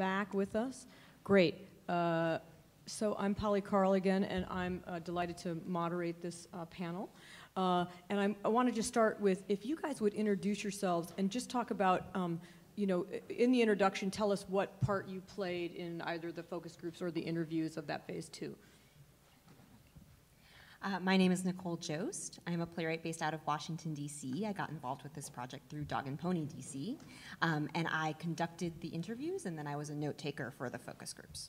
back with us. Great. So I'm Polly Carl again, and I'm delighted to moderate this panel. And I want to just start with, if you guys would introduce yourselves and just talk about, you know, in the introduction, tell us what part you played in either the focus groups or the interviews of that phase 2. My name is Nicole Jost. I'm a playwright based out of Washington, D.C. I got involved with this project through Dog and Pony DC, and I conducted the interviews, and then I was a note taker for the focus groups.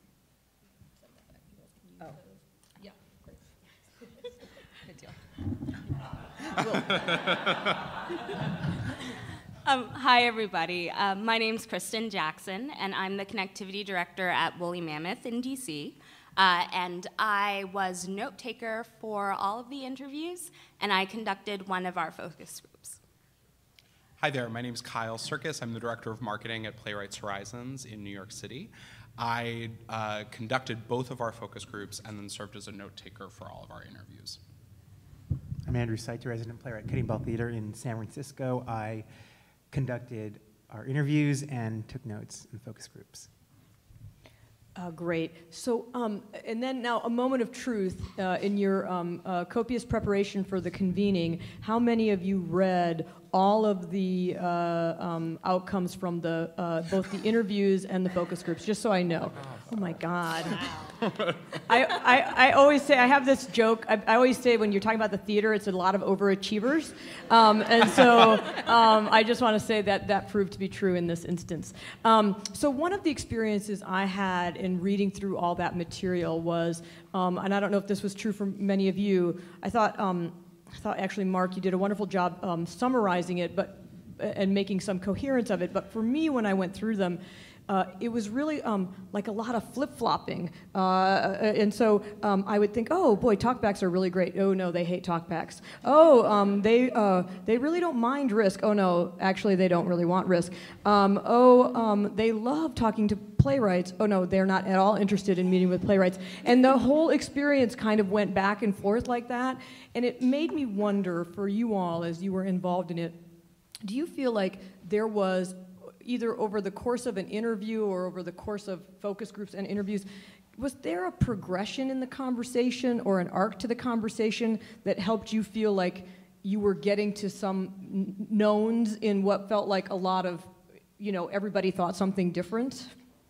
Oh. Yeah, great. Good deal. Hi, everybody. My name's Kristen Jackson, and I'm the connectivity director at Woolly Mammoth in DC. And I was note taker for all of the interviews, and I conducted one of our focus groups. Hi there, my name is Kyle Sircus. I'm the director of marketing at Playwrights Horizons in New York City. I conducted both of our focus groups and then served as a note taker for all of our interviews. I'm Andrew Saito, resident playwright at Cutting Ball Theater in San Francisco. I conducted our interviews and took notes in focus groups. Great. So, and then now a moment of truth. In your copious preparation for the convening, how many of you read all of the outcomes from the both the interviews and the focus groups? Just so I know. Oh my God. Wow. I always say, I have this joke, I always say when you're talking about the theater, it's a lot of overachievers. And so I just want to say that that proved to be true in this instance. So one of the experiences I had in reading through all that material was, and I don't know if this was true for many of you, I thought actually, Mark, you did a wonderful job summarizing it and making some coherence of it. But for me, when I went through them, it was really like a lot of flip-flopping. And so I would think, oh, boy, talkbacks are really great. Oh, no, they hate talkbacks. Oh, they really don't mind risk. Oh, no, actually, they don't really want risk. They love talking to playwrights. Oh, no, they're not at all interested in meeting with playwrights. And the whole experience kind of went back and forth like that. And it made me wonder, for you all, as you were involved in it, do you feel like there was, either over the course of an interview or over the course of focus groups and interviews, was there a progression in the conversation or an arc to the conversation that helped you feel like you were getting to some knowns in what felt like a lot of, you know, everybody thought something different?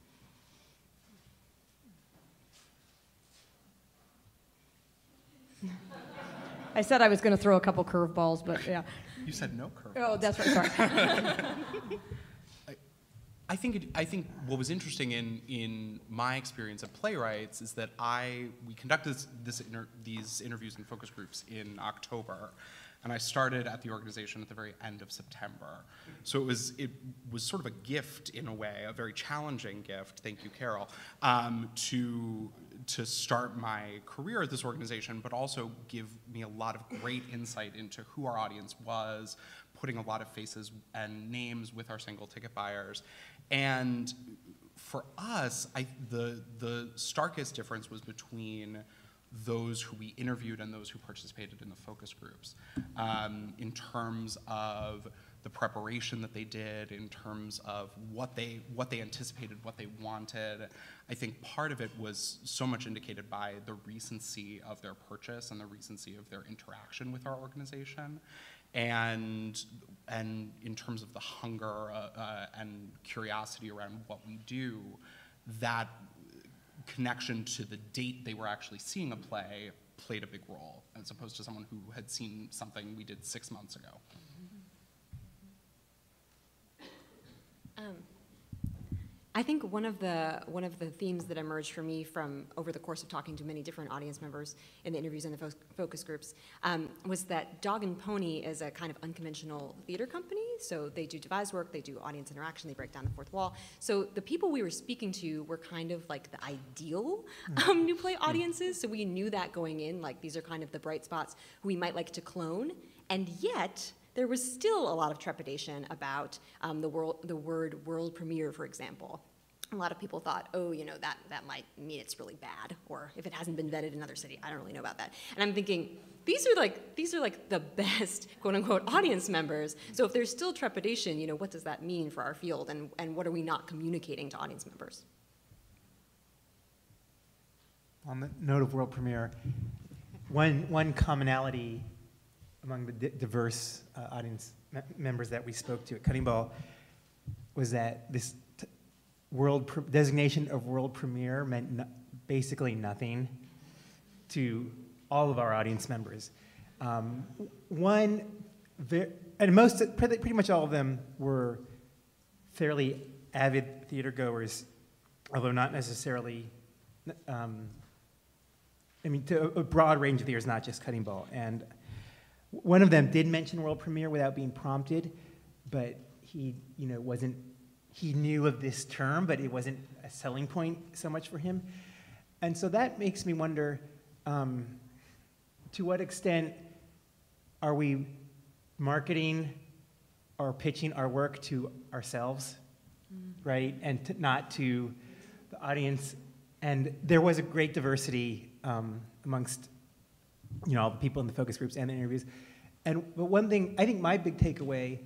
I said I was going to throw a couple curveballs, but yeah. You said no curveballs. Oh, that's right, sorry. I think what was interesting in my experience at Playwrights is that we conducted these interviews and focus groups in October, and I started at the organization at the very end of September. So it was sort of a gift in a way, a very challenging gift. Thank you, Carol, to start my career at this organization, but also give me a lot of great insight into who our audience was, putting a lot of faces and names with our single ticket buyers. And for us, the starkest difference was between those who we interviewed and those who participated in the focus groups, in terms of the preparation that they did, in terms of what they anticipated, what they wanted. I think part of it was so much indicated by the recency of their purchase and the recency of their interaction with our organization. And in terms of the hunger and curiosity around what we do, that connection to the date they were actually seeing a play played a big role, as opposed to someone who had seen something we did 6 months ago. I think one of the themes that emerged for me from over the course of talking to many different audience members in the interviews and the focus groups was that Dog and Pony is a kind of unconventional theater company. So they do devised work, they do audience interaction, they break down the fourth wall. So the people we were speaking to were kind of like the ideal new play audiences. So we knew that going in, like these are kind of the bright spots who we might like to clone, and yet there was still a lot of trepidation about the word world premiere, for example. a lot of people thought, oh, you know, that might mean it's really bad, or if it hasn't been vetted in another city, I don't really know about that. And I'm thinking, these are like the best, quote unquote, audience members. So if there's still trepidation, you know, what does that mean for our field, and what are we not communicating to audience members? On the note of world premiere, one commonality among the diverse audience members that we spoke to at Cutting Ball was that this designation of world premiere meant basically nothing to all of our audience members. And pretty much all of them were fairly avid theater goers, although not necessarily, to a broad range of theaters, not just Cutting Ball. And one of them did mention world premiere without being prompted, but he knew of this term, but it wasn't a selling point so much for him. And so that makes me wonder, to what extent are we marketing or pitching our work to ourselves, right? And not to the audience. And there was a great diversity amongst, all the people in the focus groups and the interviews. But one thing, I think my big takeaway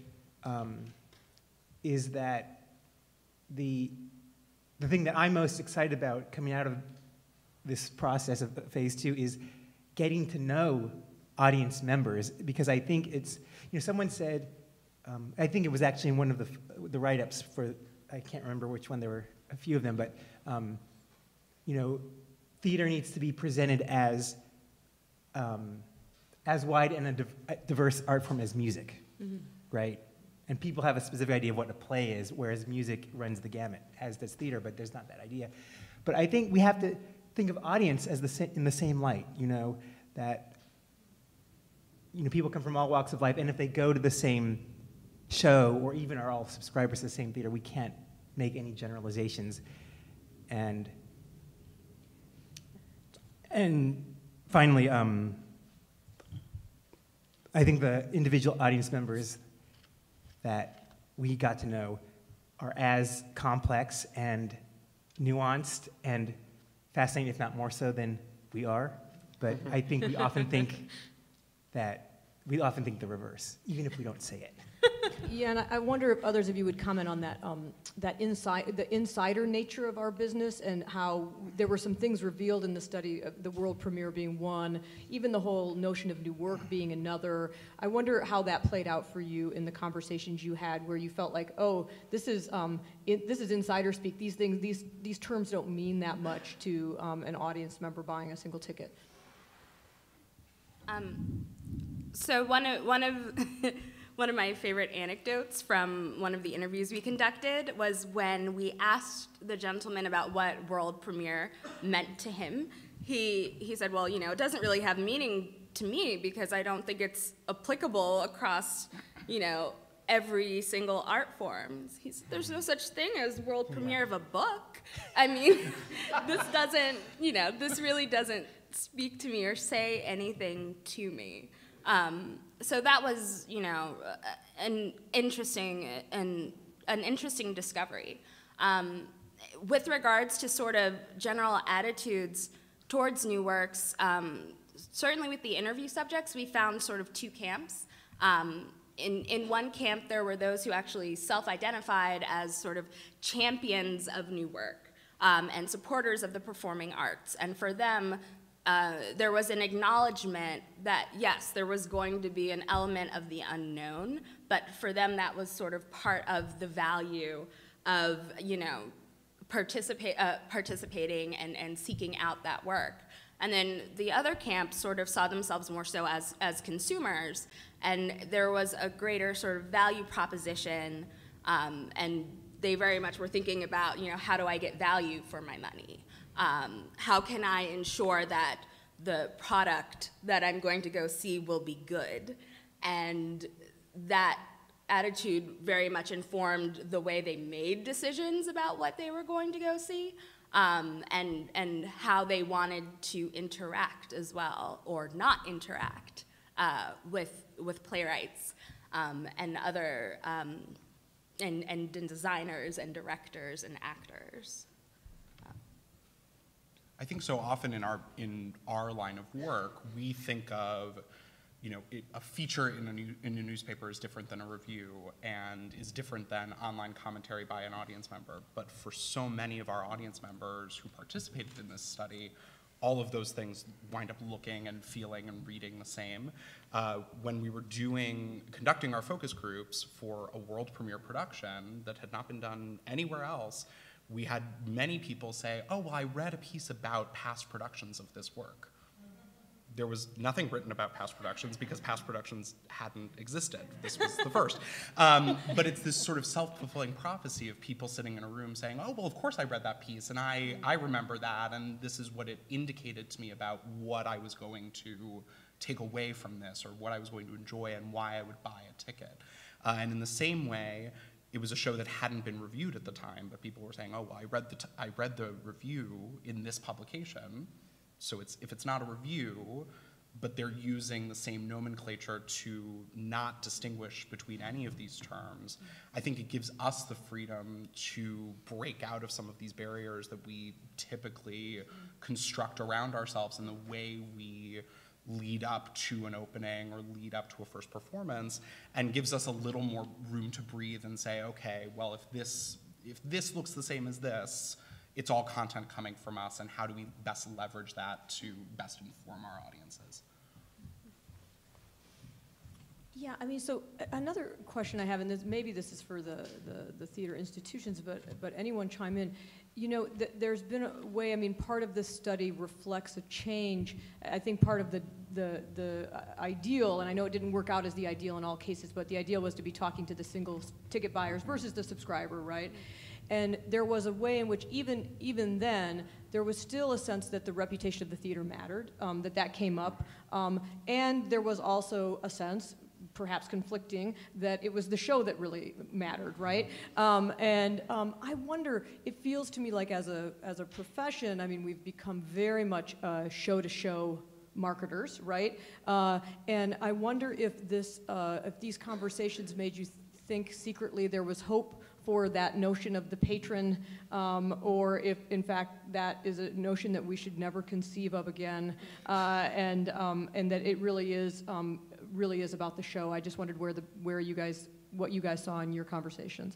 is that the thing that I'm most excited about coming out of this process of phase 2 is getting to know audience members, because I think it's, someone said, I think it was actually in one of the write-ups for, I can't remember which one, there were a few of them, but, theater needs to be presented as wide and a diverse art form as music, right? And people have a specific idea of what a play is, whereas music runs the gamut, as does theater, but there's not that idea. But I think we have to think of audience as in the same light, that people come from all walks of life, and if they go to the same show, or even are all subscribers to the same theater, we can't make any generalizations. And finally, I think the individual audience members that we got to know are as complex and nuanced and fascinating, if not more so, than we are. But I think we often think the reverse, even if we don't say it. Yeah, and I wonder if others of you would comment on that, the insider nature of our business, and how there were some things revealed in the study, the world premiere being one, even the whole notion of new work being another. I wonder how that played out for you in the conversations you had, where you felt like, oh, this is insider speak. These things, these terms don't mean that much to an audience member buying a single ticket. So one of my favorite anecdotes from one of the interviews we conducted was when we asked the gentleman about what world premiere meant to him. He said, well, it doesn't really have meaning to me because I don't think it's applicable across, every single art form. There's no such thing as world premiere of a book. I mean, this really doesn't speak to me or say anything to me. So that was, an interesting discovery. With regards to sort of general attitudes towards new works, certainly with the interview subjects, we found sort of two camps. In one camp, there were those who actually self-identified as sort of champions of new work and supporters of the performing arts. And for them, there was an acknowledgement that, yes, there was going to be an element of the unknown, but for them that was sort of part of the value of, participating and seeking out that work. And then the other camp sort of saw themselves more so as consumers, and there was a greater sort of value proposition, and they very much were thinking about, how do I get value for my money? How can I ensure that the product that I'm going to go see will be good? And that attitude very much informed the way they made decisions about what they were going to go see, and how they wanted to interact as well, or not interact with playwrights and other and designers and directors and actors. I think so often in our line of work, we think of, a feature in a newspaper is different than a review and is different than online commentary by an audience member. But for so many of our audience members who participated in this study, all of those things wind up looking and feeling and reading the same. When we were conducting our focus groups for a world premiere production that had not been done anywhere else, we had many people say, oh, well, I read a piece about past productions of this work. There was nothing written about past productions because past productions hadn't existed. This was the first. But it's this sort of self-fulfilling prophecy of people sitting in a room saying, oh, well, of course I read that piece, and I remember that, and this is what it indicated to me about what I was going to take away from this, or what I was going to enjoy, and why I would buy a ticket. And in the same way, it was a show that hadn't been reviewed at the time, but people were saying, oh, well, I read the review in this publication, so if it's not a review, but they're using the same nomenclature to not distinguish between any of these terms, I think it gives us the freedom to break out of some of these barriers that we typically construct around ourselves in the way we lead up to an opening or lead up to a first performance, and gives us a little more room to breathe and say, okay, well, if this looks the same as this, it's all content coming from us, and how do we best leverage that to best inform our audiences? Yeah, I mean, so another question I have, and maybe this is for the theater institutions, but anyone chime in. There's been a way, I mean, part of this study reflects a change. I think part of the ideal, and I know it didn't work out as the ideal in all cases, but the ideal was to be talking to the single ticket buyers versus the subscriber, right? And there was a way in which even then, there was still a sense that the reputation of the theater mattered, that came up. And there was also a sense, perhaps conflicting, that it was the show that really mattered, right? I wonder, it feels to me like as a profession, I mean, we've become very much show-to-show marketers, right? And I wonder if these conversations made you think secretly there was hope for that notion of the patron, or if in fact that is a notion that we should never conceive of again, and that it really is about the show. I just wondered what you guys saw in your conversations.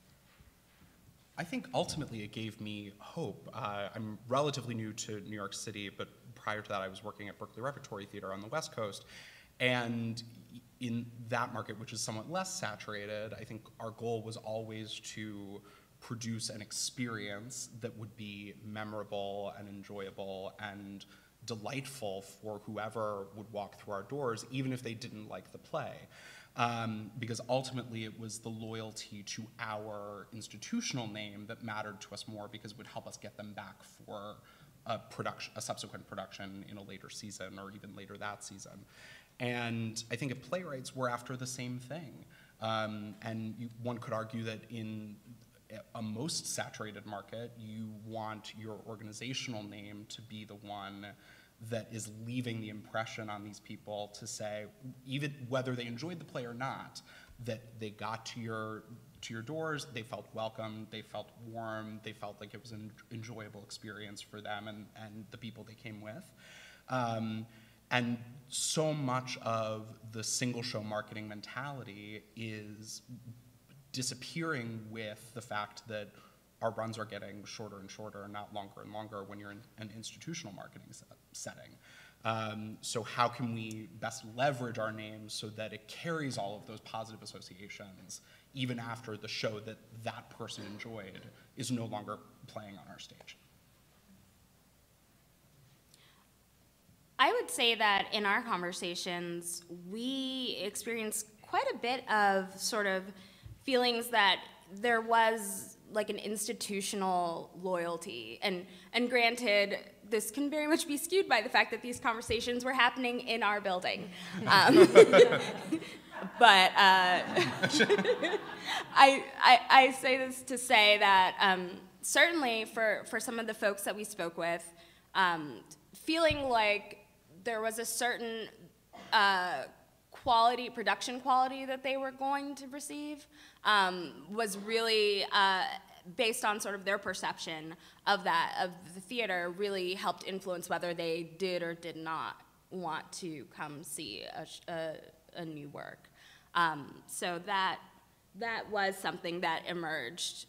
I think ultimately it gave me hope. I'm relatively new to New York City, but prior to that I was working at Berkeley Repertory Theater on the West Coast, and in that market, which is somewhat less saturated, I think our goal was always to produce an experience that would be memorable and enjoyable and delightful for whoever would walk through our doors, even if they didn't like the play. Because ultimately it was the loyalty to our institutional name that mattered to us more, because it would help us get them back for a subsequent production in a later season or even later that season. And I think at Playwrights, we're after the same thing. One could argue that in a most saturated market, you want your organizational name to be the one that is leaving the impression on these people to say, even whether they enjoyed the play or not, that they got to your doors, they felt welcome, they felt warm, they felt like it was an enjoyable experience for them and the people they came with. And so much of the single show marketing mentality is disappearing with the fact that our runs are getting shorter and shorter, not longer and longer when you're in an institutional marketing setting. So how can we best leverage our name so that it carries all of those positive associations even after the show that person enjoyed is no longer playing on our stage? I would say that in our conversations, we experienced quite a bit of sort of feelings that there was like an institutional loyalty. And granted, this can very much be skewed by the fact that these conversations were happening in our building. But I say this to say that certainly for some of the folks that we spoke with, feeling like there was a certain quality, production quality that they were going to receive was really based on sort of their perception of that, of the theater, really helped influence whether they did or did not want to come see a new work. So that was something that emerged.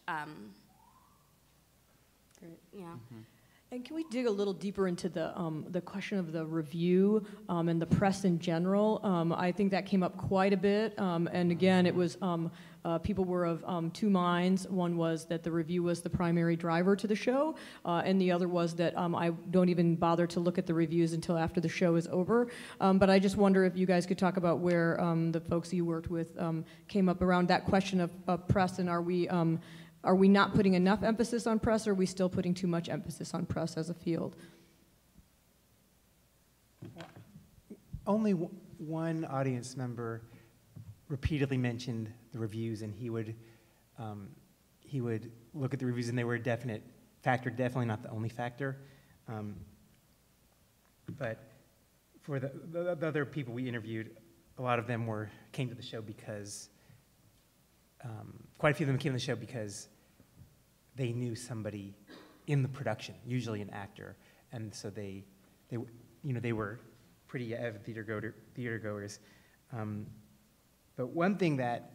Great. Yeah. And can we dig a little deeper into the question of the review and the press in general? I think that came up quite a bit, and again, it was people were of two minds. One was that the review was the primary driver to the show, and the other was that I don't even bother to look at the reviews until after the show is over. But I just wonder if you guys could talk about where the folks you worked with came up around that question of press, and are we not putting enough emphasis on press, or are we still putting too much emphasis on press as a field? Only one audience member repeatedly mentioned the reviews, and he would look at the reviews, and they were a definite factor, definitely not the only factor. But for the other people we interviewed, a lot of them came to the show because, quite a few of them came to the show because they knew somebody in the production, usually an actor, and so they were pretty avid theater goers. But one thing that,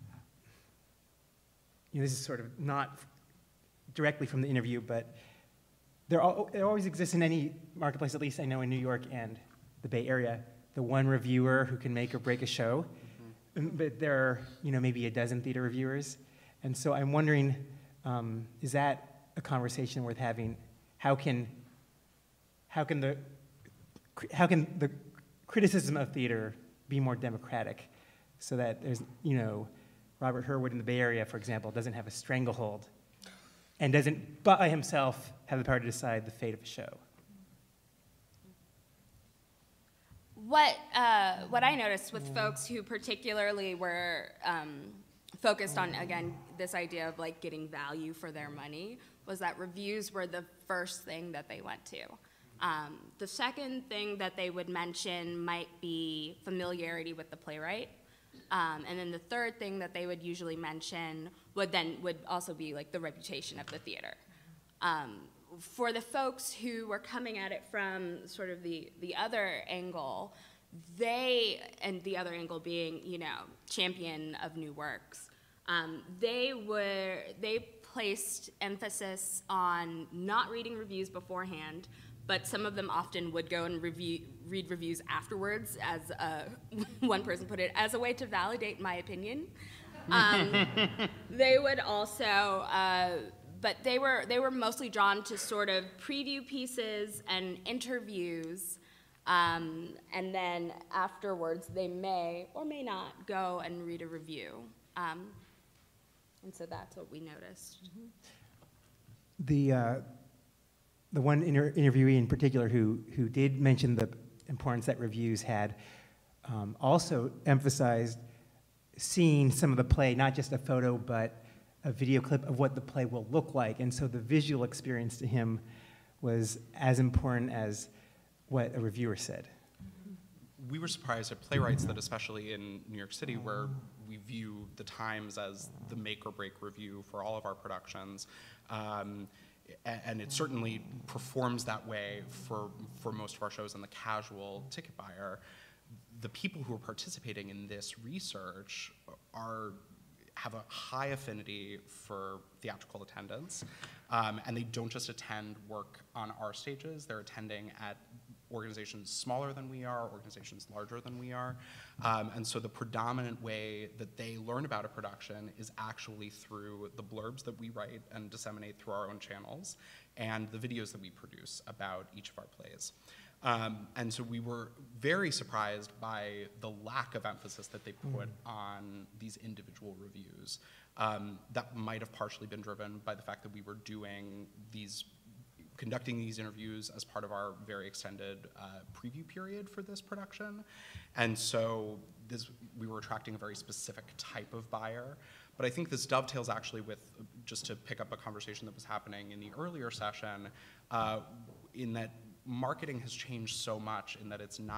this is sort of not directly from the interview, but there always exists in any marketplace, at least I know in New York and the Bay Area, the one reviewer who can make or break a show. But there are, maybe a dozen theater reviewers. And so I'm wondering, is that a conversation worth having? How can the criticism of theater be more democratic so that there's, Robert Hurwood in the Bay Area, for example, doesn't have a stranglehold and doesn't by himself have the power to decide the fate of a show? What I noticed with folks who particularly were focused on, again, this idea of like getting value for their money was that reviews were the first thing that they went to. The second thing that they would mention might be familiarity with the playwright. And then the third thing that they would usually mention would also be like the reputation of the theater. For the folks who were coming at it from sort of the other angle, and the other angle being, champion of new works, they placed emphasis on not reading reviews beforehand, but some of them often would go and read reviews afterwards, as one person put it, as a way to validate my opinion. They would also, but they were mostly drawn to sort of preview pieces and interviews, and then afterwards they may or may not go and read a review. And so that's what we noticed. The one interviewee in particular who did mention the importance that reviews had also emphasized seeing some of the play, not just a photo, but a video clip of what the play will look like. And so the visual experience to him was as important as what a reviewer said. We were surprised at Playwrights that, especially in New York City, where we view the Times as the make or break review for all of our productions, and it certainly performs that way for most of our shows and the casual ticket buyer. The people who are participating in this research have a high affinity for theatrical attendance, and they don't just attend work on our stages, they're attending at organizations smaller than we are, organizations larger than we are. And so the predominant way that they learn about a production is actually through the blurbs that we write and disseminate through our own channels and the videos that we produce about each of our plays. And so we were very surprised by the lack of emphasis that they put on these individual reviews. That might have partially been driven by the fact that we were conducting these interviews as part of our very extended preview period for this production. And so we were attracting a very specific type of buyer. But I think this dovetails actually with, just to pick up a conversation that was happening in the earlier session, in that marketing has changed so much in that it's not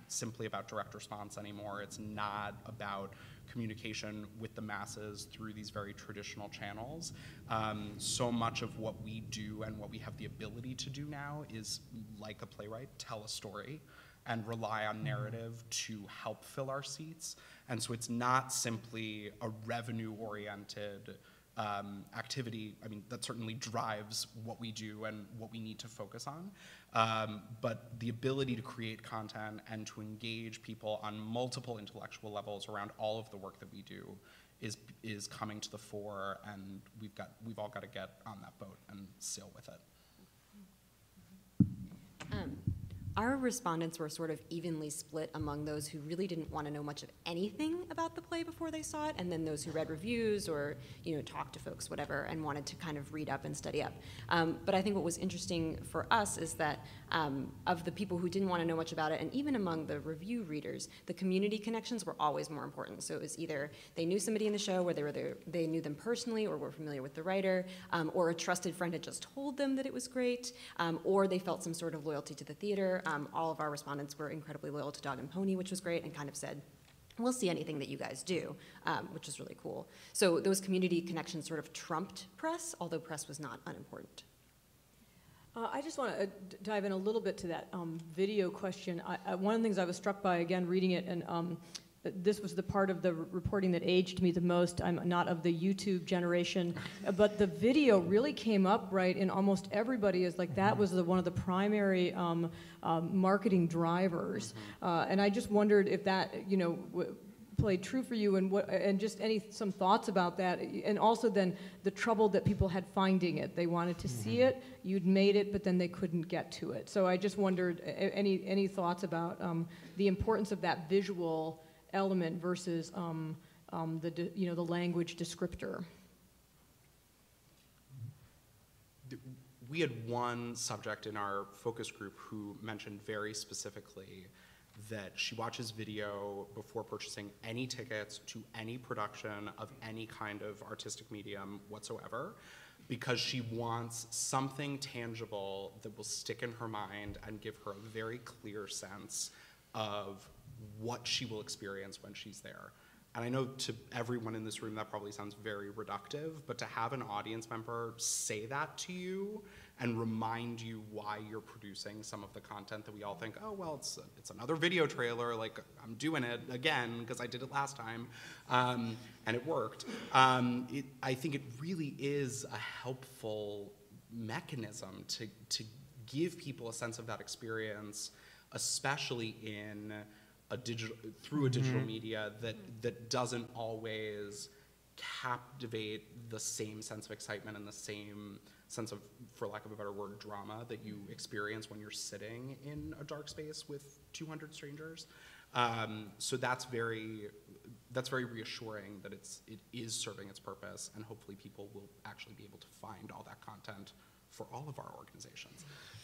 simply about direct response anymore. It's not about communication with the masses through these very traditional channels. So much of what we do and what we have the ability to do now is, like a playwright, tell a story and rely on narrative to help fill our seats. And so it's not simply a revenue-oriented activity. I mean, that certainly drives what we do and what we need to focus on. But the ability to create content and to engage people on multiple intellectual levels around all of the work that we do is coming to the fore, and we've all got to get on that boat and sail with it. Our respondents were sort of evenly split among those who really didn't want to know much of anything about the play before they saw it, and then those who read reviews or talked to folks, whatever, and wanted to kind of read up and study up. But I think what was interesting for us is that of the people who didn't want to know much about it, and even among the review readers, the community connections were always more important. So it was either they knew somebody in the show, where they knew them personally or were familiar with the writer, or a trusted friend had just told them that it was great, or they felt some sort of loyalty to the theater. All of our respondents were incredibly loyal to Dog and Pony, which was great, and kind of said, we'll see anything that you guys do, which is really cool. So those community connections sort of trumped press, although press was not unimportant. I just want to dive in a little bit to that video question. One of the things I was struck by, again, reading it, and this was the part of the reporting that aged me the most. I'm not of the YouTube generation, but the video really came up, right, in almost everybody as like that was one of the primary marketing drivers. And I just wondered if that, played true for you, and just some thoughts about that, and also then the trouble that people had finding it. They wanted to see it, you'd made it, but then they couldn't get to it. So I just wondered any thoughts about the importance of that visual element versus the language descriptor. We had one subject in our focus group who mentioned very specifically that she watches video before purchasing any tickets to any production of any kind of artistic medium whatsoever, because she wants something tangible that will stick in her mind and give her a very clear sense of what she will experience when she's there. And I know to everyone in this room that probably sounds very reductive, but to have an audience member say that to you and remind you why you're producing some of the content that we all think, oh, well, it's another video trailer, like I'm doing it again because I did it last time, and it worked. I think it really is a helpful mechanism to give people a sense of that experience, especially in through a digital media that doesn't always captivate the same sense of excitement and the same sense of, for lack of a better word, drama that you experience when you're sitting in a dark space with 200 strangers. So that's very reassuring that it is serving its purpose, and hopefully people will actually be able to find all that content for all of our organizations.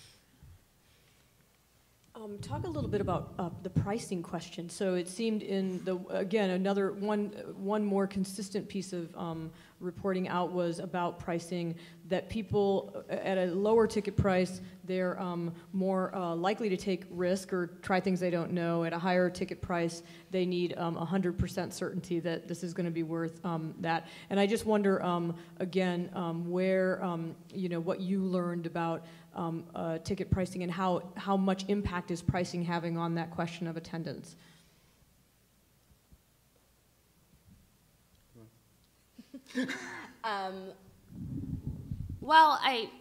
Talk a little bit about the pricing question. So it seemed again, another one more consistent piece of reporting out was about pricing, that people at a lower ticket price, they're more likely to take risk or try things they don't know. At a higher ticket price, they need 100% certainty that this is going to be worth that. And I just wonder, again, where, what you learned about ticket pricing and how much impact is pricing having on that question of attendance? Well,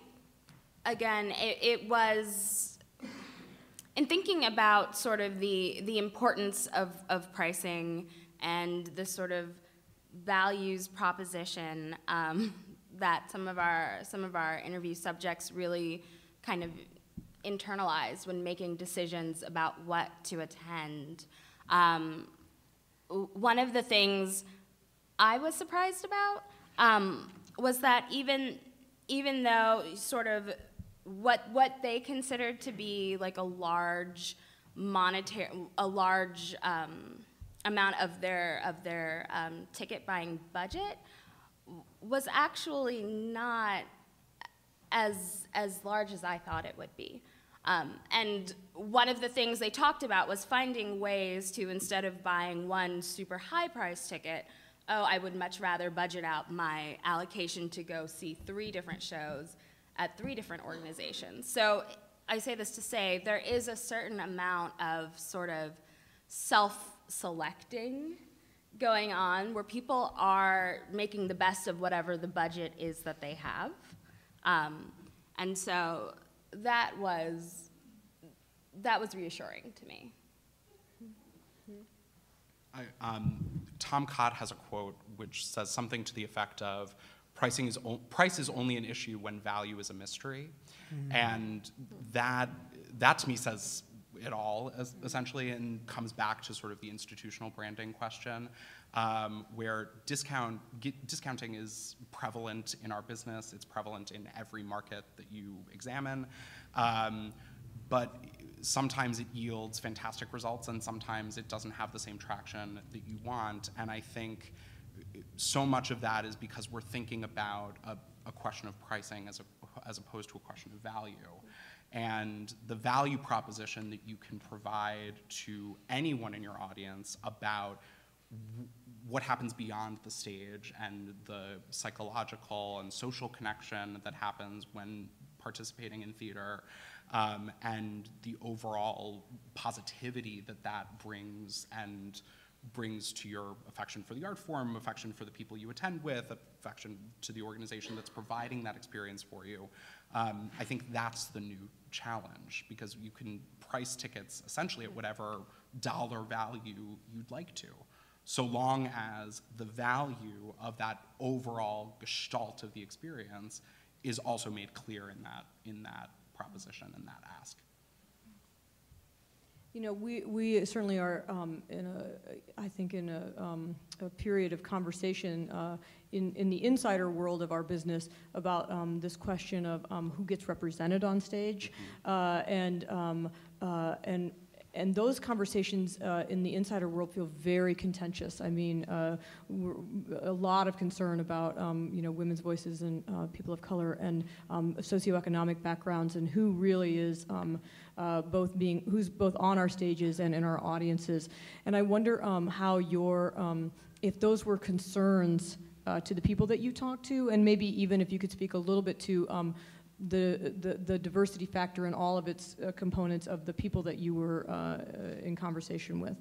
it was, in thinking about sort of the importance of pricing and the sort of values proposition that some of our interview subjects really kind of internalized when making decisions about what to attend. One of the things I was surprised about was that even though sort of what they considered to be like a large amount of their ticket buying budget was actually not as large as I thought it would be. And one of the things they talked about was finding ways to, instead of buying one super high price ticket, oh, I would much rather budget out my allocation to go see 3 different shows at 3 different organizations. So I say this to say there is a certain amount of sort of self-selecting going on where people are making the best of whatever the budget is that they have. And so that was reassuring to me. Tom Cott has a quote which says something to the effect of, price is only an issue when value is a mystery. Mm-hmm. And that to me says it all, essentially, and comes back to sort of the institutional branding question, where discounting is prevalent in our business. It's prevalent in every market that you examine. But sometimes it yields fantastic results, and sometimes it doesn't have the same traction that you want. And I think so much of that is because we're thinking about a question of pricing as opposed to a question of value. And the value proposition that you can provide to anyone in your audience about what happens beyond the stage and the psychological and social connection that happens when participating in theater, and the overall positivity that brings, and brings to your affection for the art form, affection for the people you attend with, affection to the organization that's providing that experience for you. I think that's the new challenge, because you can price tickets essentially at whatever dollar value you'd like to, so long as the value of that overall gestalt of the experience is also made clear in that proposition and that ask. You know, we certainly are I think in a period of conversation in the insider world of our business about this question of who gets represented on stage, and those conversations in the insider world feel very contentious. I mean, a lot of concern about women's voices and people of color and socioeconomic backgrounds, and who really is who's both on our stages and in our audiences. And I wonder how if those were concerns to the people that you talk to, and maybe even if you could speak a little bit to the diversity factor in all of its components of the people that you were in conversation with.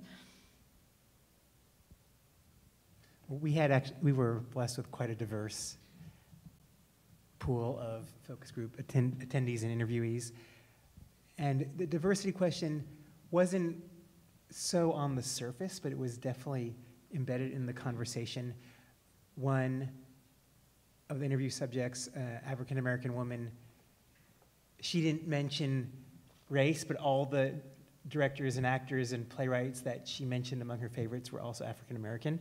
We were blessed with quite a diverse pool of focus group attendees and interviewees. And the diversity question wasn't so on the surface, but it was definitely embedded in the conversation. One of the interview subjects, African-American woman, she didn't mention race, but all the directors and actors and playwrights that she mentioned among her favorites were also African-American.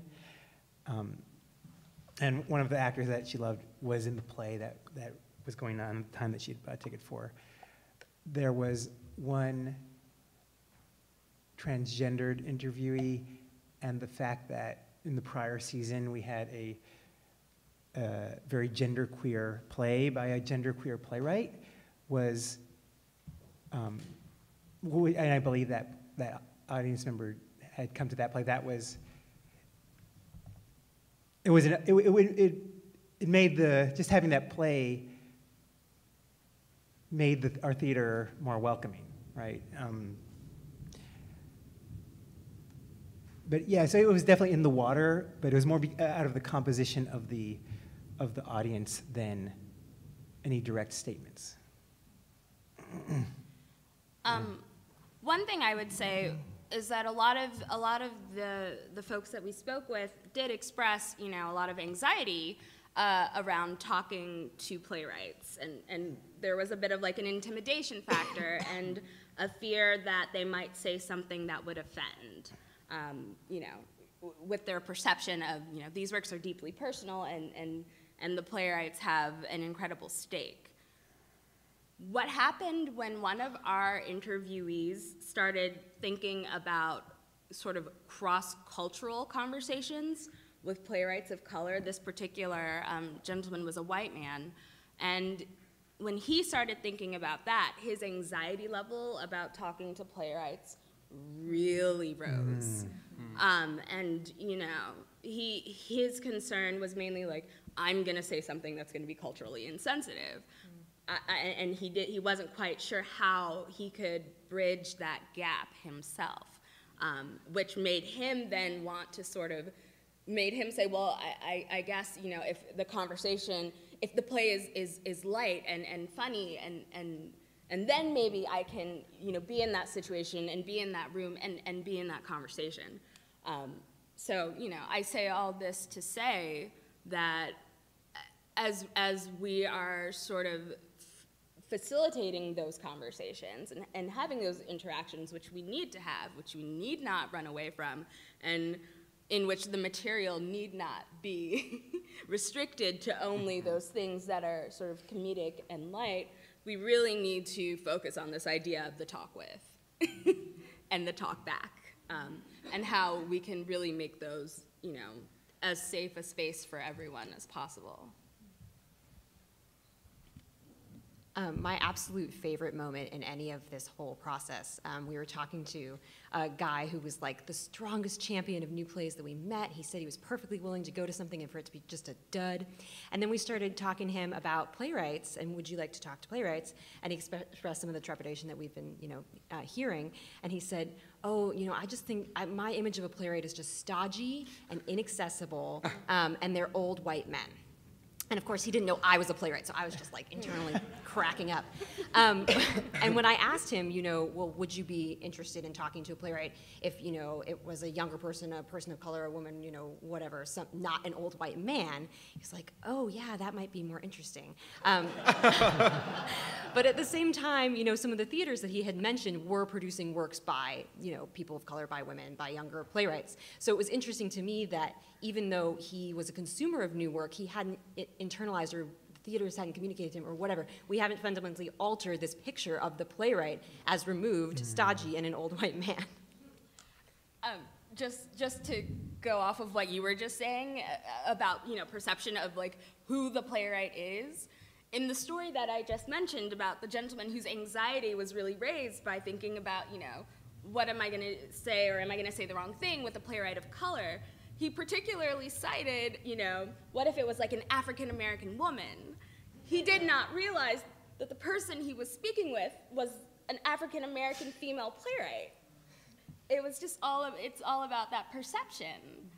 And one of the actors that she loved was in the play that was going on at the time that she had bought a ticket for. There was one transgendered interviewee, and the fact that in the prior season we had a very genderqueer play by a genderqueer playwright was, and I believe that audience member had come to that play. That was, it made just having that play made our theater more welcoming, right? But yeah, so it was definitely in the water, but it was more out of the composition of the audience than any direct statements. One thing I would say is that a lot of the folks that we spoke with did express, a lot of anxiety around talking to playwrights, and there was a bit of like an intimidation factor and a fear that they might say something that would offend, with their perception of, these works are deeply personal and the playwrights have an incredible stake. What happened when one of our interviewees started thinking about sort of cross-cultural conversations with playwrights of color? This particular gentleman was a white man, and when he started thinking about that, his anxiety level about talking to playwrights really rose. And you know, his concern was mainly like, I'm gonna say something that's gonna be culturally insensitive. And he wasn't quite sure how he could bridge that gap himself, which made him then want to sort of, made him say, well, I guess, you know, if the conversation, if the play is light and funny and then maybe I can, you know, be in that situation and be in that room and be in that conversation. So, you know, I say all this to say that as we are sort of facilitating those conversations and having those interactions, which we need to have, which we need not run away from, and in which the material need not be restricted to only those things that are sort of comedic and light, we really need to focus on this idea of the talk with and the talk back, and how we can really make those, you know, as safe a space for everyone as possible. My absolute favorite moment in any of this whole process, we were talking to a guy who was like the strongest champion of new plays that we met. He said he was perfectly willing to go to something and for it to be just a dud. And then we started talking to him about playwrights, and would you like to talk to playwrights? And he expressed some of the trepidation that we've been, you know, hearing. And he said, oh, you know, I just think my image of a playwright is just stodgy and inaccessible, and they're old white men. And of course, he didn't know I was a playwright, so I was just like internally cracking up. And when I asked him, you know, well, would you be interested in talking to a playwright if, you know, it was a younger person, a person of color, a woman, you know, whatever, not an old white man? He's like, oh, yeah, that might be more interesting. But at the same time, you know, some of the theaters that he had mentioned were producing works by, you know, people of color, by women, by younger playwrights. So it was interesting to me that even though he was a consumer of new work, he hadn't internalized, or theaters hadn't communicated to him or whatever. We haven't fundamentally altered this picture of the playwright as removed, stodgy, and an old white man. Just to go off of what you were just saying about, you know, perception of like who the playwright is, in the story that I just mentioned about the gentleman whose anxiety was really raised by thinking about, you know, what am I going to say, or am I going to say the wrong thing with a playwright of color, he particularly cited, you know, what if it was like an African-American woman? He did not realize that the person he was speaking with was an African-American female playwright. It was just it's all about that perception.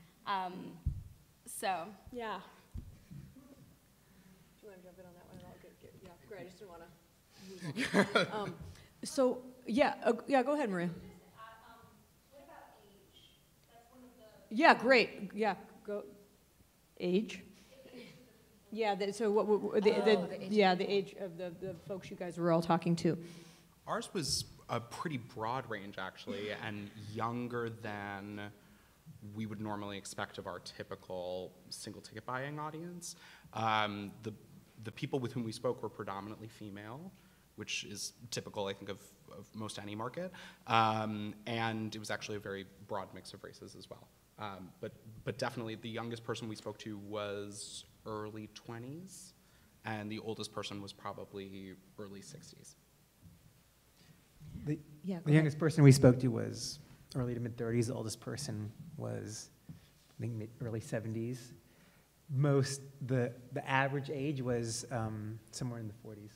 So, yeah. Do you want to jump in on that one? Yeah, great. I just didn't want to move on. So, yeah, go ahead, Maria. What about age? That's one of the... Yeah, great. Yeah, go. Age? Yeah, so the age of the folks you guys were all talking to. Ours was a pretty broad range, actually, and younger than we would normally expect of our typical single-ticket buying audience. The people with whom we spoke were predominantly female, which is typical, I think, of most any market. And it was actually a very broad mix of races as well. But definitely the youngest person we spoke to was early 20s, and the oldest person was probably early 60s. The youngest person we spoke to was early to mid-30s. The oldest person was, I think, early 70s. The average age was somewhere in the 40s.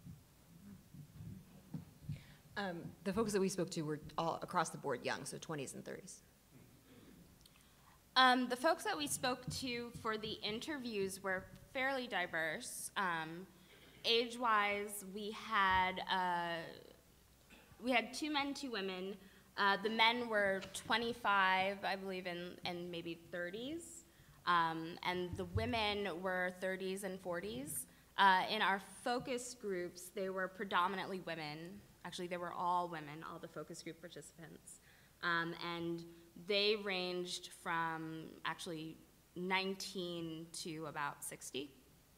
The folks that we spoke to were all across the board young, so 20s and 30s. The folks that we spoke to for the interviews were fairly diverse. Age-wise, we had 2 men, 2 women. The men were 25, I believe, and maybe 30s. And the women were 30s and 40s. In our focus groups, they were predominantly women. Actually, they were all women, all the focus group participants. And they ranged from actually 19 to about 60.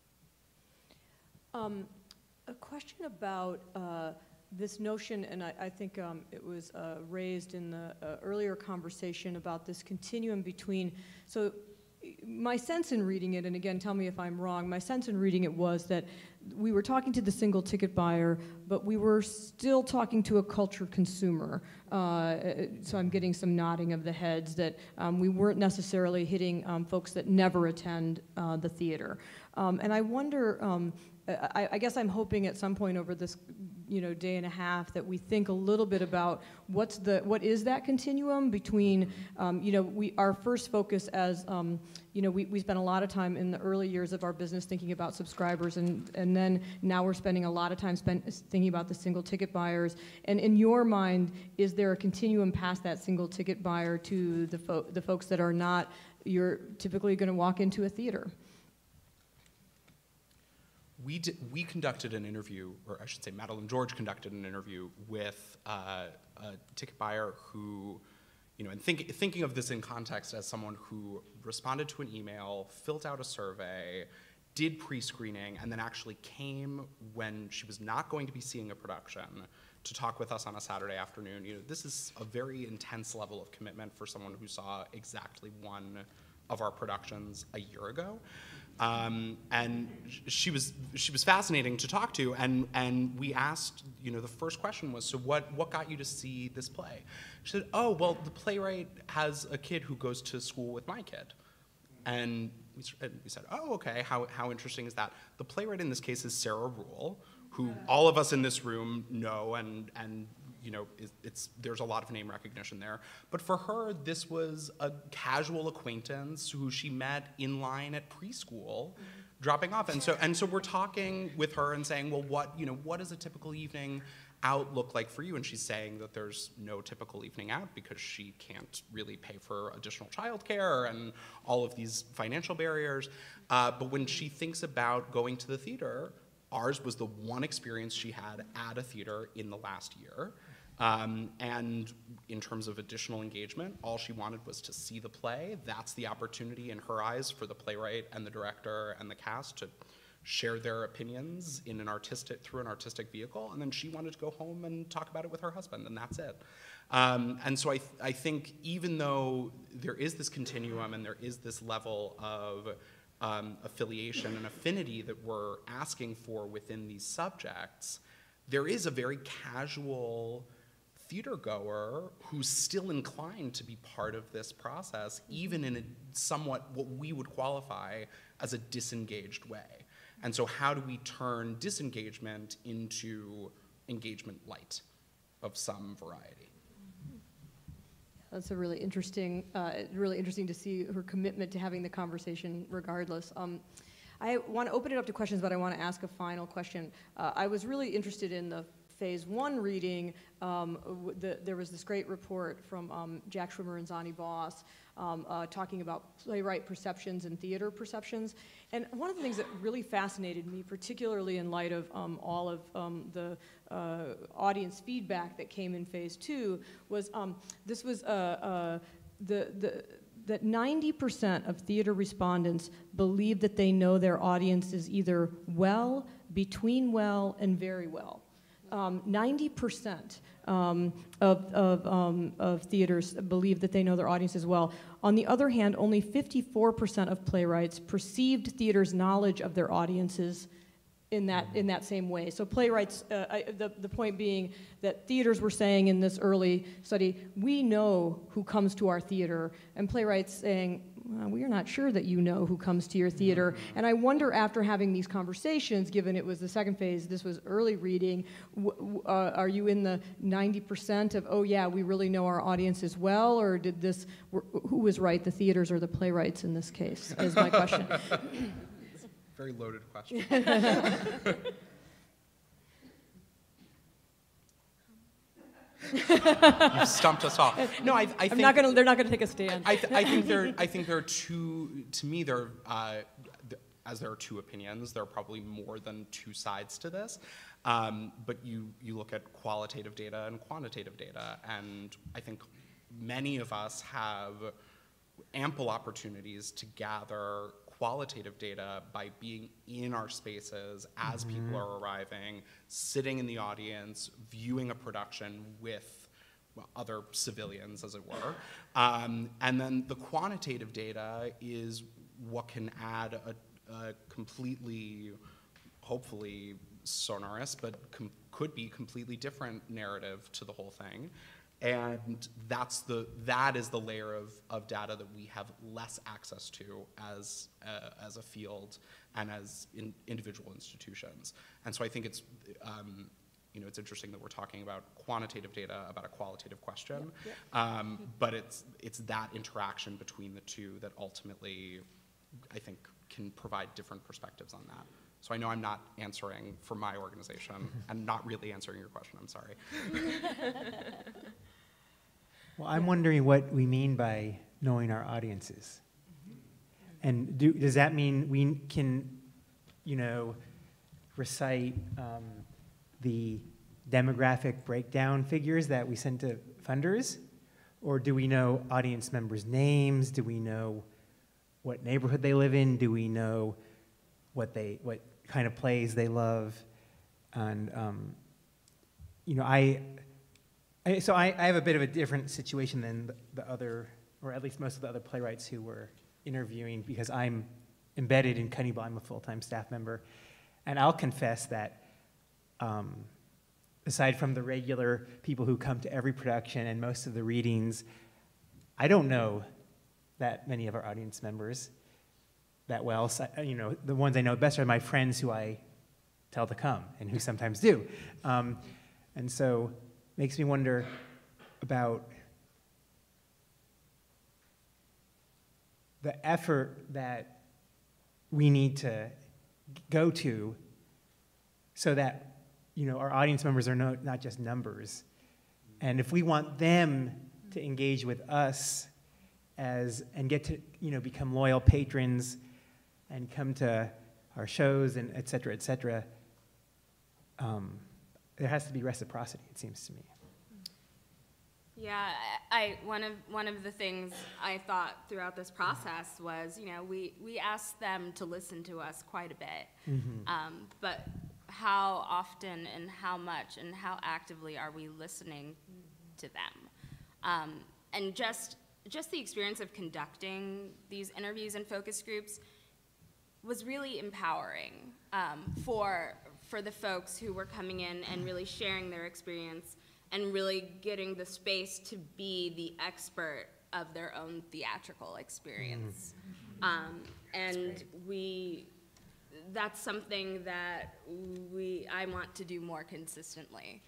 A question about this notion, and I think it was raised in the earlier conversation about this continuum between, so my sense in reading it, and again, tell me if I'm wrong, my sense in reading it was that we were talking to the single ticket buyer, but we were still talking to a cultured consumer. So I'm getting some nodding of the heads that we weren't necessarily hitting folks that never attend the theater. And I wonder, I guess I'm hoping at some point over this day and a half that we think a little bit about what is that continuum between, our first focus as, we spent a lot of time in the early years of our business thinking about subscribers, and then now we're spending a lot of time thinking about the single ticket buyers. And in your mind, is there a continuum past that single ticket buyer to the folks that are not, you're typically going to walk into a theater? We conducted an interview, or I should say Madeline George conducted an interview with a ticket buyer who, and thinking of this in context as someone who responded to an email, filled out a survey, did pre-screening, and then actually came when she was not going to be seeing a production to talk with us on a Saturday afternoon. This is a very intense level of commitment for someone who saw exactly one of our productions a year ago. And she was fascinating to talk to, and we asked, the first question was, so what got you to see this play? She said, oh, well, the Playwright has a kid who goes to school with my kid. And we said, oh, okay, how interesting is that? The Playwright in this case is Sarah Rule, who all of us in this room know, and there's a lot of name recognition there. But for her, this was a casual acquaintance who she met in line at preschool, dropping off. And so we're talking with her and saying, well, what does a typical evening out look like for you? And she's saying that there's no typical evening out because she can't really pay for additional childcare and all of these financial barriers. But when she thinks about going to the theater, ours was the one experience she had at a theater in the last year. And in terms of additional engagement, all she wanted was to see the play. That's the opportunity in her eyes for the playwright and the director and the cast to share their opinions in through an artistic vehicle, and then she wanted to go home and talk about it with her husband, and that's it. And so I think even though there is this continuum and there is this level of affiliation and affinity that we're asking for within these subjects, there is a very casual theater goer who's still inclined to be part of this process, even in a somewhat what we would qualify as a disengaged way. And so how do we turn disengagement into engagement light of some variety? That's a really interesting to see her commitment to having the conversation regardless. I want to open it up to questions, but I want to ask a final question. I was really interested in the Phase 1 reading. There was this great report from Jack Schwimmer and Zani Voss talking about playwright perceptions and theater perceptions. And one of the things that really fascinated me, particularly in light of all of the audience feedback that came in Phase 2, was this was that 90% of theater respondents believe that they know their audience is either well, between well, and very well. 90% of theaters believe that they know their audience as well. On the other hand, only 54% of playwrights perceived theaters' knowledge of their audiences in that same way. So playwrights, the point being that theaters were saying in this early study, we know who comes to our theater, and playwrights saying, well, we are not sure that you know who comes to your theater. And I wonder, after having these conversations, given it was the second phase, this was early reading, are you in the 90% of, oh yeah, we really know our audience as well, or who was right, the theaters or the playwrights in this case, is my question. Very loaded question. You stumped us off. No, I think they're not gonna take a stand. I think there are two. To me, as there are two opinions, there are probably more than two sides to this. But you look at qualitative data and quantitative data, and I think many of us have ample opportunities to gather qualitative data by being in our spaces as people are arriving, sitting in the audience, viewing a production with other civilians, as it were. And then the quantitative data is what can add a completely hopefully sonorous, but could be completely different narrative to the whole thing. And that is the layer of data that we have less access to as a field and as individual institutions. And so I think it's it's interesting that we're talking about quantitative data about a qualitative question, but it's that interaction between the two that ultimately I think can provide different perspectives on that. So I know I'm not answering for my organization and not really answering your question. I'm sorry. Well, I'm wondering what we mean by knowing our audiences. And does that mean we can, recite the demographic breakdown figures that we send to funders? Or do we know audience members' names? Do we know what neighborhood they live in? Do we know what kind of plays they love? And, so I have a bit of a different situation than the other, or at least most of the other playwrights who were interviewing, because I'm embedded in Cutting Ball. I'm a full-time staff member. And I'll confess that aside from the regular people who come to every production and most of the readings, I don't know that many of our audience members that well. So, the ones I know best are my friends who I tell to come and who sometimes do. And so makes me wonder about the effort that we need to go to so that our audience members are not just numbers. And if we want them to engage with us and get to become loyal patrons and come to our shows and et cetera, there has to be reciprocity, it seems to me. Yeah, one of the things I thought throughout this process was, we asked them to listen to us quite a bit, but how often and how much and how actively are we listening to them? And just the experience of conducting these interviews and focus groups was really empowering for the folks who were coming in and really sharing their experience and really getting the space to be the expert of their own theatrical experience. And that's something that I want to do more consistently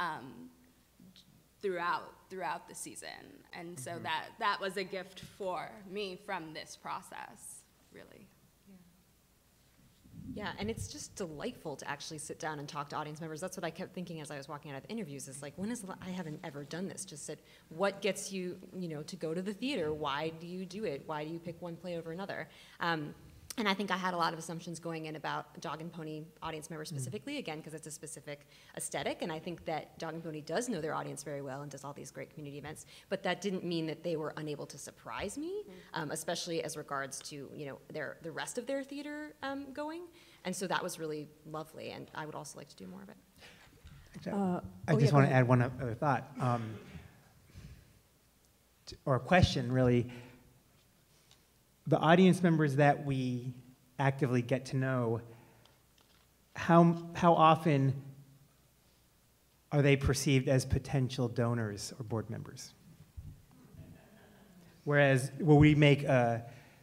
throughout the season. And so that was a gift for me from this process, really. Yeah, and it's just delightful to actually sit down and talk to audience members. That's what I kept thinking as I was walking out of the interviews. Is like, I haven't ever done this. Just said, what gets you, to go to the theater? Why do you do it? Why do you pick one play over another? And I think I had a lot of assumptions going in about Dog and Pony audience members specifically, again, because it's a specific aesthetic, and I think that Dog and Pony does know their audience very well and does all these great community events, but that didn't mean that they were unable to surprise me, especially as regards to, the rest of their theater going, and so that was really lovely, and I would also like to do more of it. I just want to add one other thought, or a question, really. The audience members that we actively get to know, how often are they perceived as potential donors or board members? Whereas, will we make so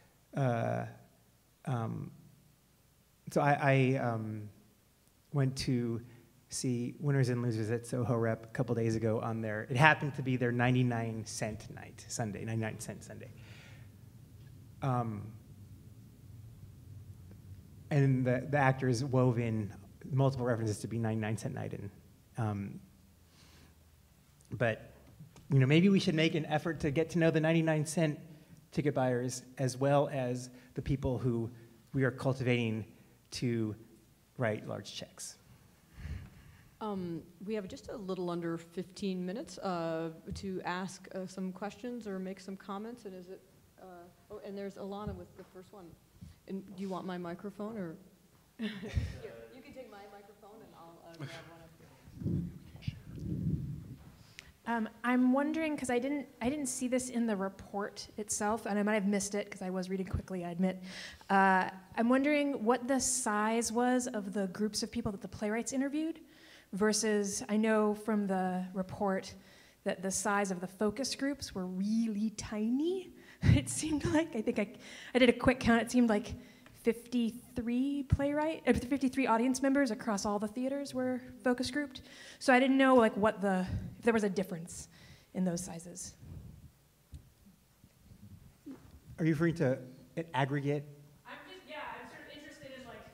I went to see Winners and Losers at Soho Rep a couple days ago on it happened to be their 99-cent night, Sunday, 99-cent Sunday. And the actors wove in multiple references to be 99-cent night, and but maybe we should make an effort to get to know the 99-cent ticket buyers as well as the people who we are cultivating to write large checks. We have just a little under 15 minutes to ask some questions or make some comments, and is it? And there's Alana with the first one. And do you want my microphone, or? Here, you can take my microphone, and I'll grab one I'm wondering, because I didn't see this in the report itself, and I might have missed it because I was reading quickly, I admit. I'm wondering what the size was of the groups of people that the playwrights interviewed versus, I know from the report that the size of the focus groups were really tiny. It seemed like, I think I did a quick count, it seemed like 53 audience members across all the theaters were focus grouped. So I didn't know like if there was a difference in those sizes. Are you referring to an aggregate? I'm sort of interested in like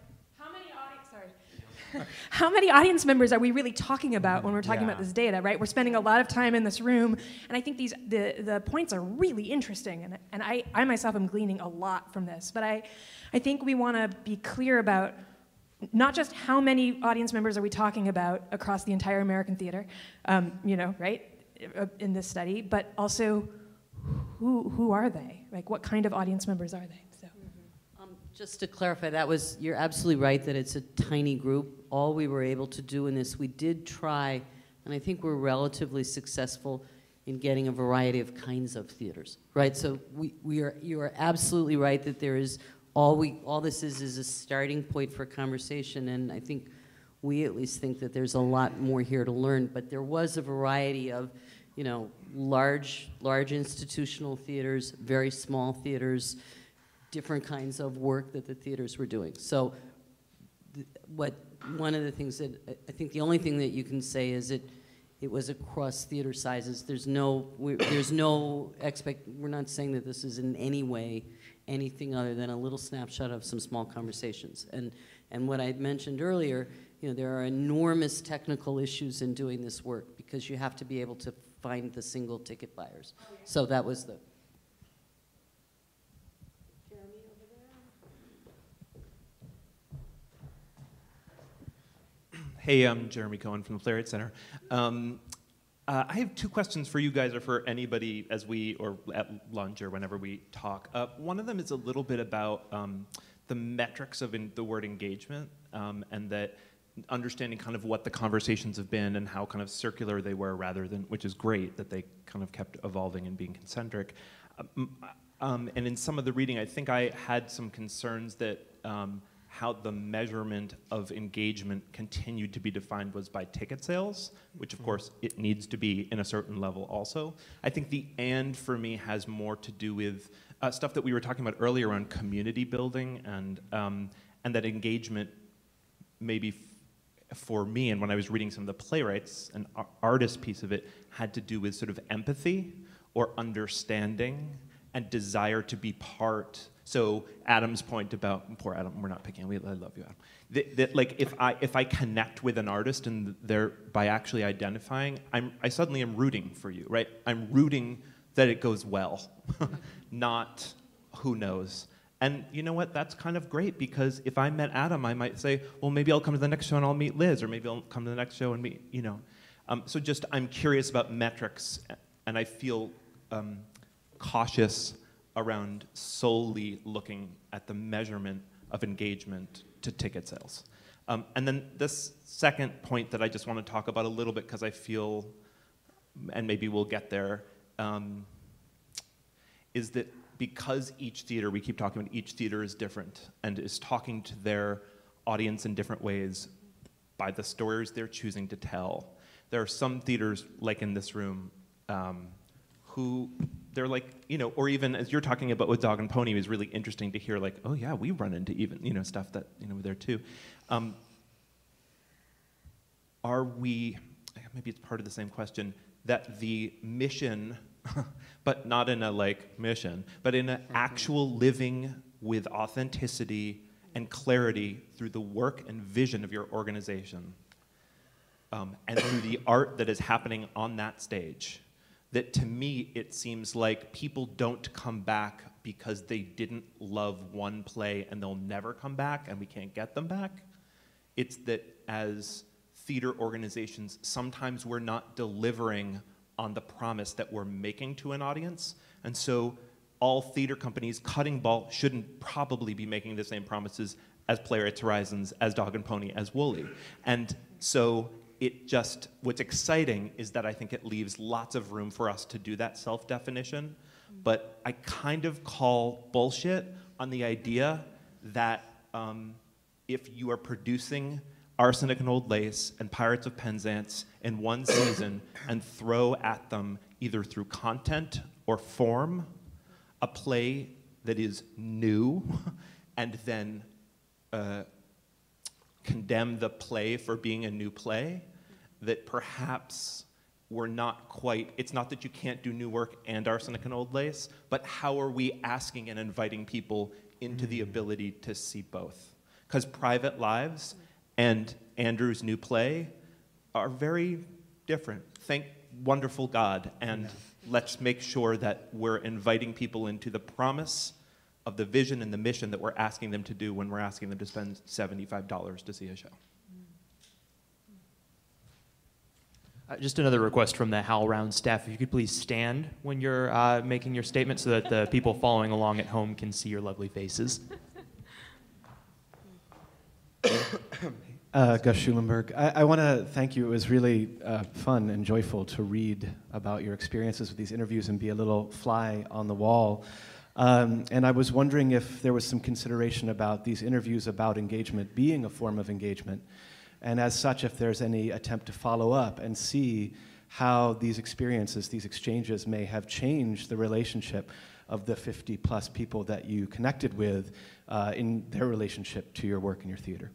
how many audience members are we really talking about when we're talking about this data, right? We're spending a lot of time in this room, and I think the points are really interesting, and I myself am gleaning a lot from this, but I think we want to be clear about not just how many audience members are we talking about across the entire American theater, right, in this study, but also who are they? Like, what kind of audience members are they? So. Just to clarify, you're absolutely right that it's a tiny group. All we were able to do in this, we did try, and I think we're relatively successful in getting a variety of kinds of theaters, right? So you are absolutely right that there is, all this is a starting point for conversation, and I think we at least think that there's a lot more here to learn, but there was a variety of, large institutional theaters, very small theaters, different kinds of work that the theaters were doing. So one of the things that, I think the only thing that you can say is it was across theater sizes. We're not saying that this is in any way anything other than a little snapshot of some small conversations. And what I mentioned earlier, there are enormous technical issues in doing this work because you have to be able to find the single ticket buyers. So that was the... Hey, I'm Jeremy Cohen from the Playwright Center. I have two questions for you guys or for anybody or at lunch or whenever we talk. One of them is a little bit about the metrics of the word engagement and that understanding kind of what the conversations have been and how kind of circular they were rather than, which is great that they kind of kept evolving and being concentric. And in some of the reading, I think I had some concerns that how the measurement of engagement continued to be defined was by ticket sales, which of course it needs to be in a certain level also. I think the "and" for me has more to do with stuff that we were talking about earlier around community building and that engagement maybe for me, and when I was reading some of the playwrights, an artist piece of it had to do with sort of empathy or understanding and desire to be part. So Adam's point about, poor Adam, we're not picking, I love you, Adam. That like if I connect with an artist and they're, by actually identifying, I suddenly am rooting for you, right? I'm rooting that it goes well, not who knows. And you know what, that's kind of great because if I met Adam, I might say, well, maybe I'll come to the next show and I'll meet Liz, or maybe I'll come to the next show and meet, So just, I'm curious about metrics and I feel cautious around solely looking at the measurement of engagement to ticket sales. And then this second point that I just want to talk about a little bit because I feel, and maybe we'll get there, is that because each theater, we keep talking about each theater is different and is talking to their audience in different ways by the stories they're choosing to tell. There are some theaters, like in this room, who they're like, or even as you're talking about with Dog and Pony, it was really interesting to hear like, oh yeah, we run into even, stuff that, there too. Are we, maybe it's part of the same question, that the mission, but not in a like mission, but in an actual living with authenticity and clarity through the work and vision of your organization, and through the art that is happening on that stage, that to me it seems like people don't come back because they didn't love one play and they'll never come back and we can't get them back. It's that as theater organizations, sometimes we're not delivering on the promise that we're making to an audience. And so all theater companies, Cutting Ball, shouldn't probably be making the same promises as Playwrights Horizons, as Dog and Pony, as Wooly. And so what's exciting is that I think it leaves lots of room for us to do that self-definition, but I kind of call bullshit on the idea that if you are producing Arsenic and Old Lace and Pirates of Penzance in one season and throw at them, either through content or form, a play that is new, and then condemn the play for being a new play, that perhaps we're not quite, it's not that you can't do new work and Arsenic and Old Lace, but how are we asking and inviting people into the ability to see both? Because Private Lives and Andrew's new play are very different. Thank wonderful God, and let's make sure that we're inviting people into the promise of the vision and the mission that we're asking them to do when we're asking them to spend $75 to see a show. Just another request from the HowlRound staff. If you could please stand when you're making your statement so that the people following along at home can see your lovely faces. Gus Schulenberg. I want to thank you. It was really fun and joyful to read about your experiences with these interviews and be a little fly on the wall. And I was wondering if there was some consideration about these interviews about engagement being a form of engagement, and as such, if there's any attempt to follow up and see how these experiences, these exchanges may have changed the relationship of the 50+ people that you connected with in their relationship to your work in your theater.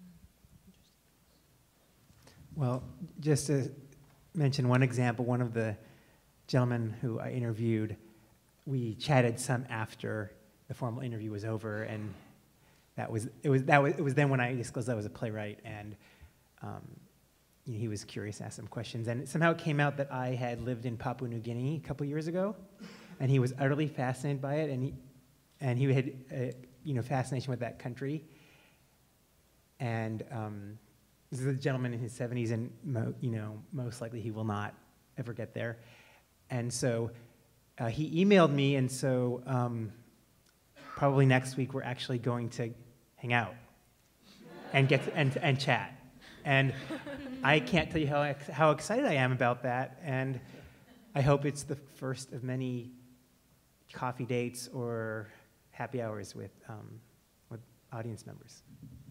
Well, just to mention one example, one of the gentlemen who I interviewed, we chatted some after the formal interview was over, and it was then when I disclosed I was a playwright, and he was curious, asked some questions, and somehow it came out that I had lived in Papua New Guinea a couple years ago, and he was utterly fascinated by it, and he had fascination with that country, and this is a gentleman in his 70s, and most likely he will not ever get there, and so he emailed me, and so probably next week we're actually going to hang out and chat. And I can't tell you how excited I am about that, and I hope it's the first of many coffee dates or happy hours with audience members.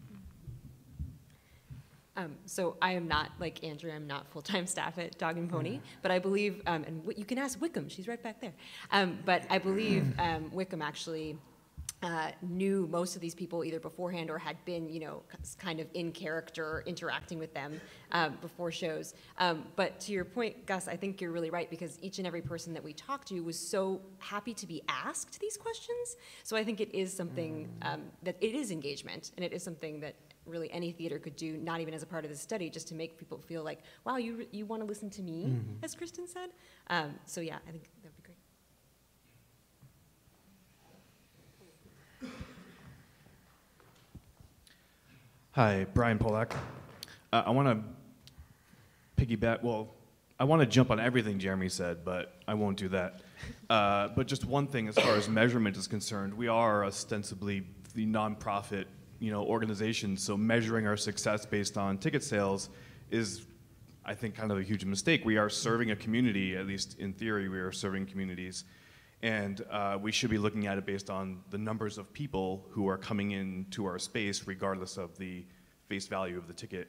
So I am not, like Andrew, I'm not full-time staff at Dog and Pony, but I believe, and you can ask Wickham, she's right back there, but I believe Wickham actually knew most of these people either beforehand or had been, kind of in character interacting with them before shows. But to your point, Gus, I think you're really right, because each and every person that we talked to was so happy to be asked these questions. So I think it is something that it is engagement, and it is something that really any theater could do, not even as a part of the study, just to make people feel like, wow, you want to listen to me, as Kristen said. So yeah, I think that would be great. Hi, Brian Polak. I want to piggyback, I want to jump on everything Jeremy said, but I won't do that. But just one thing as far as measurement is concerned, we are ostensibly the nonprofit organization, so measuring our success based on ticket sales is, I think, kind of a huge mistake. We are serving a community, at least in theory, we are serving communities, and we should be looking at it based on the numbers of people who are coming into our space, regardless of the face value of the ticket.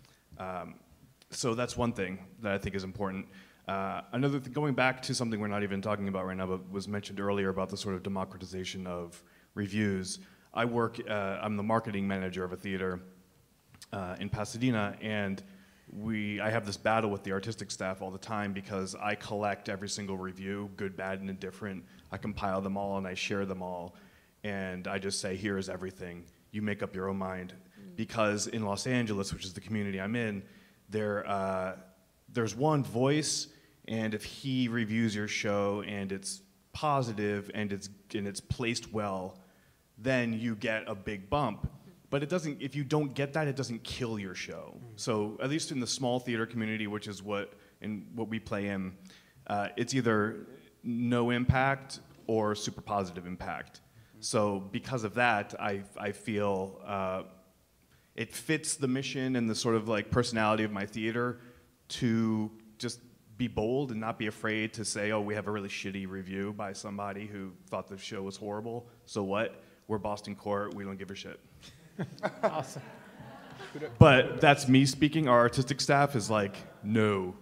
So that's one thing that I think is important. Another thing, going back to something we're not even talking about right now, but was mentioned earlier about the sort of democratization of reviews. I'm the marketing manager of a theater in Pasadena, and I have this battle with the artistic staff all the time because I collect every single review, good, bad, and indifferent. I compile them all and I share them all, and I just say, here is everything. You make up your own mind. Because in Los Angeles, which is the community I'm in, there's one voice, and if he reviews your show and it's positive and it's placed well, then you get a big bump. But if you don't get that, it doesn't kill your show. So at least in the small theater community, which is what we play in, it's either no impact or super positive impact. So because of that, I feel it fits the mission and the sort of like personality of my theater to just be bold and not be afraid to say, oh, we have a really shitty review by somebody who thought the show was horrible. So what? We're Boston Court. We don't give a shit. Awesome. But that's me speaking. Our artistic staff is like, no.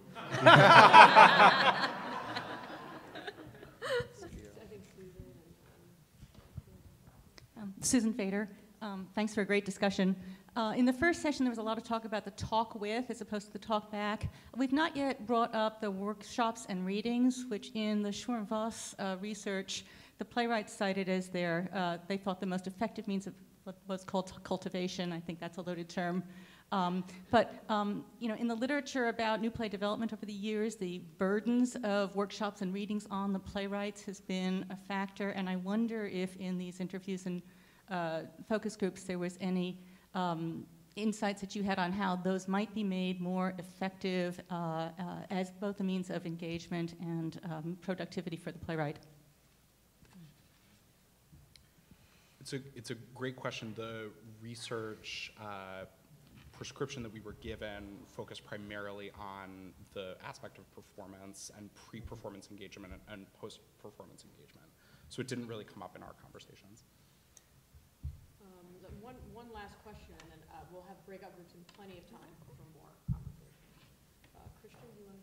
Susan Fader. Thanks for a great discussion. In the first session, there was a lot of talk about the talk with as opposed to the talk back. We've not yet brought up the workshops and readings, which in the Schwarm-Voss research, the Playwrights cited as they thought the most effective means of what was called cultivation. I think that's a loaded term. But in the literature about new play development over the years, the burdens of workshops and readings on the playwrights has been a factor, and I wonder if in these interviews and focus groups there was any insights that you had on how those might be made more effective as both a means of engagement and productivity for the playwright. It's a great question. The research prescription that we were given focused primarily on the aspect of performance and pre-performance engagement and post-performance engagement. So it didn't really come up in our conversations. One last question, and then we'll have breakout groups and plenty of time for more conversation. Kristen, do you want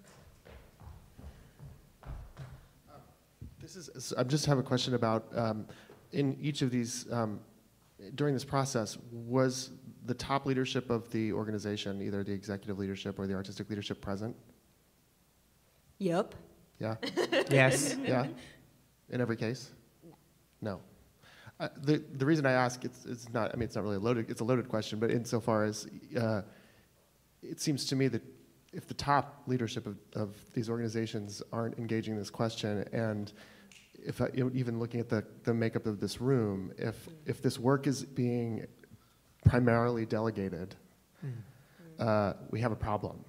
to take those? I just have a question about, in each of these, during this process, was the top leadership of the organization, either the executive leadership or the artistic leadership, present? Yep. Yeah? Yes. Yeah? In every case? No. The reason I ask, it's not really it's a loaded question, but insofar as it seems to me that if the top leadership of these organizations aren't engaging this question, and if even looking at the makeup of this room, if this work is being primarily delegated, we have a problem.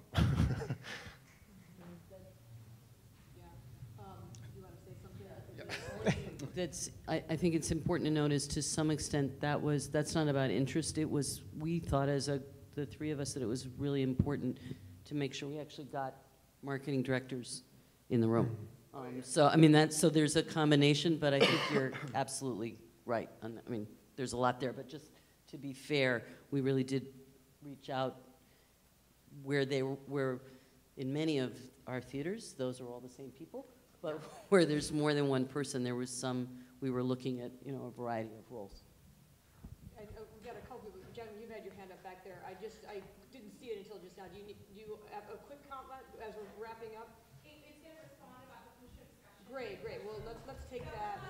I think it's important to notice to some extent that's not about interest. We thought as the three of us that it was really important to make sure we actually got marketing directors in the room. So there's a combination, but I think you're absolutely right. There's a lot there, but just to be fair, we really did reach out where in many of our theaters, those are all the same people. But where there's more than one person, there was we were looking at, a variety of roles. We've got a couple people. Jen, you've had your hand up back there. I didn't see it until just now. Do you have a quick comment as we're wrapping up? It's going to respond about the push-up discussion. Great. Well, let's take that.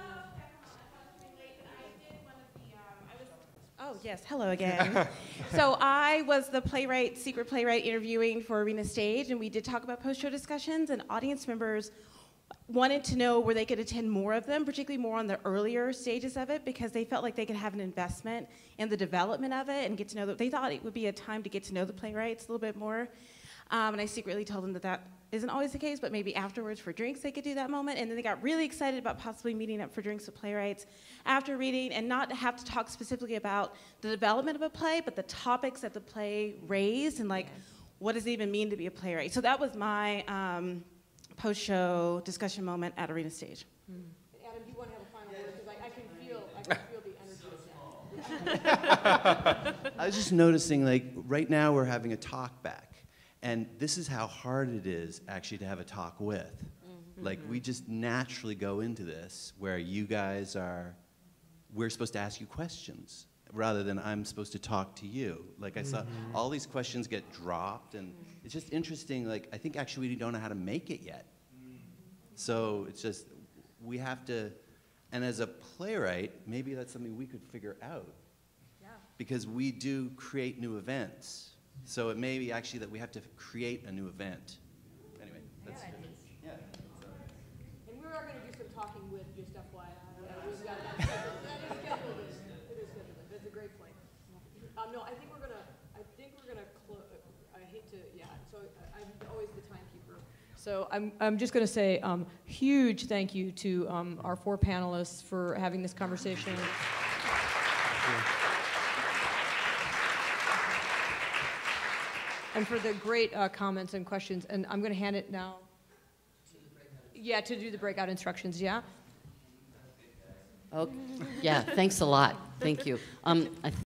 Oh, yes. Hello again. So I was the secret playwright interviewing for Arena Stage, and we did talk about post-show discussions, and audience members wanted to know where they could attend more of them, particularly more on the earlier stages of it, because they felt like they could have an investment in the development of it and get to know they thought it would be a time to get to know the playwrights a little bit more. And I secretly told them that isn't always the case, but maybe afterwards for drinks they could do that moment. And then they got really excited about possibly meeting up for drinks with playwrights after reading, and not have to talk specifically about the development of a play, but the topics that the play raised, and what does it even mean to be a playwright. So that was my post-show discussion moment at Arena Stage. Adam, do you want to have a final word? Because I can feel the energy. I was just noticing, right now we're having a talk back. And this is how hard it is actually to have a talk with. Mm-hmm. We just naturally go into this where you guys we're supposed to ask you questions rather than I'm supposed to talk to you. I saw all these questions get dropped, and it's just interesting. I think actually we don't know how to make it yet. So it's just, we have to, and as a playwright, maybe that's something we could figure out. Yeah. Because we do create new events. So it may be actually that we have to create a new event. Anyway, that's yeah. And we are going to do some talking with, just FYI. We've got that scheduled. It is scheduled. That's a great point. No, I think we're going to close. I hate to, so I'm always the timekeeper. So I'm just going to say huge thank you to our four panelists for having this conversation. and for the great comments and questions. And I'm going to hand it now. Yeah, to do the breakout instructions, yeah? Oh, yeah, thanks a lot. Thank you.